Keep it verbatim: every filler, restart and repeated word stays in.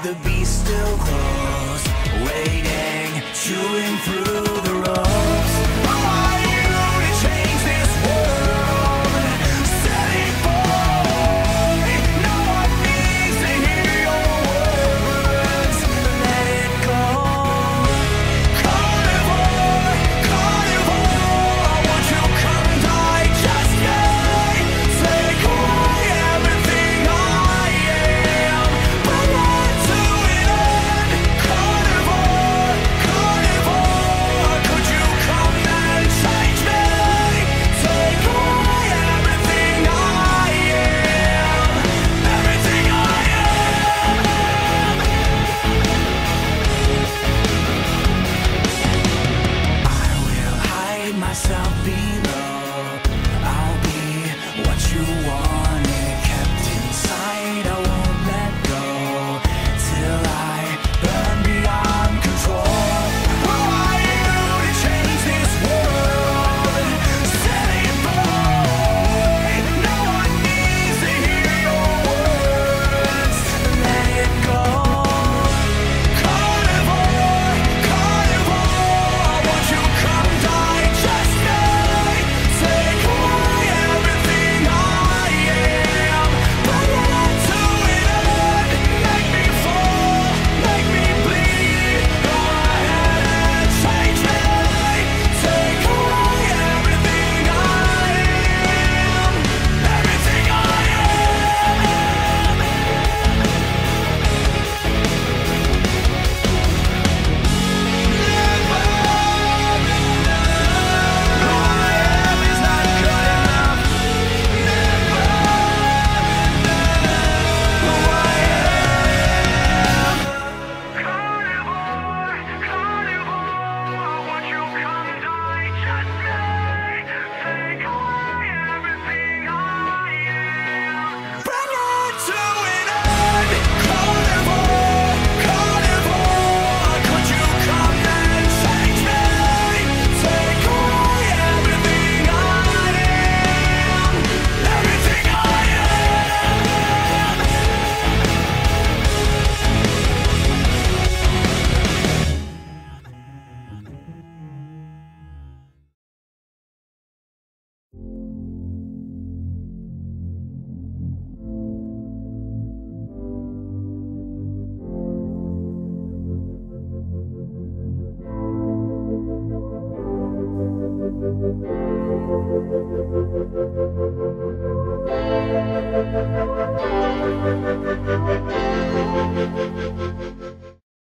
the beast still grows, waiting, chewing through the ropes. Who are you to change this world? Set it free. No one needs to hear your words. Let it go. Carnivore, carnivore, won't you come digest me? Take away everything I am. Bring it to an end. Carnivore, carnivore, could you come and change me? Take away everything I am. Everything I am. I will hide myself below. I'll be what you wanted, kept inside. I won't let go till I burn beyond control. Who are you to change this world? Set it free. No one needs to hear your words. Let it go. Carnivore, carnivore, won't you come digest me? Take away everything I am. Bring it to an end. Make me fall, make me bleed. Go ahead and change me. Take away everything I am. Everything I am. Who I am is not good enough. Who I am. Carnivore, carnivore, won't you come digest me? Take away everything I am. Bring it to an end. Carnivore, carnivore, could you come and change me? Take away everything I am. Everything I am.